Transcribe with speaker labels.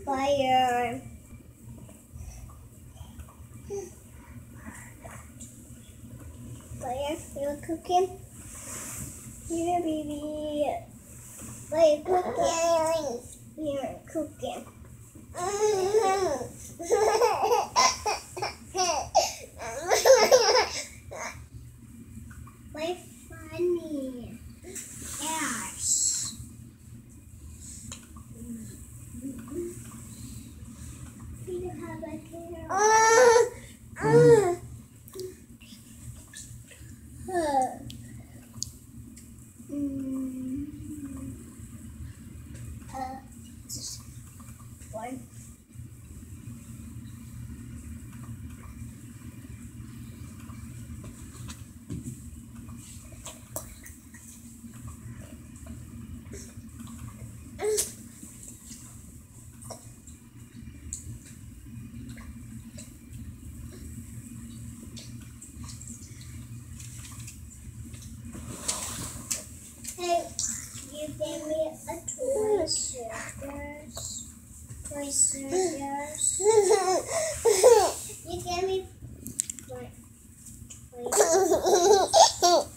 Speaker 1: fire. Fire, you're cooking? Here, baby. Fire cooking. You're cooking. Why funny? Yes. You have a carrot. Just one. Hey, you gave me a toy circus. Toy circus. You gave me what?